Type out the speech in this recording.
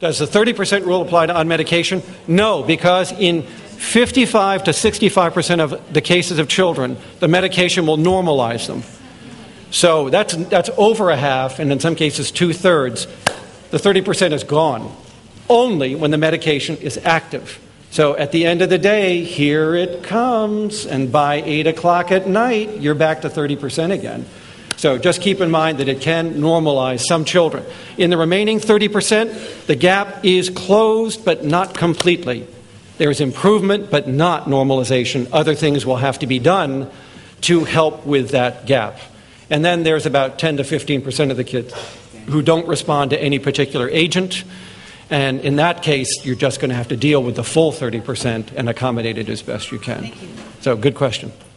Does the 30% rule apply to on medication? No, because in 55 to 65% of the cases of children, the medication will normalize them. So that's over a half, and in some cases 2/3. The 30% is gone, only when the medication is active. So at the end of the day, here it comes, and by 8 o'clock at night, you're back to 30% again. So just keep in mind that it can normalize some children. In the remaining 30%, the gap is closed, but not completely. There is improvement, but not normalization. Other things will have to be done to help with that gap. And then there's about 10 to 15% of the kids who don't respond to any particular agent. And in that case, you're just going to have to deal with the full 30% and accommodate it as best you can. Thank you. So good question.